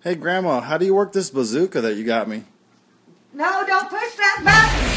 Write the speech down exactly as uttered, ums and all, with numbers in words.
Hey, Grandma, how do you work this bazooka that you got me? No, don't push that button.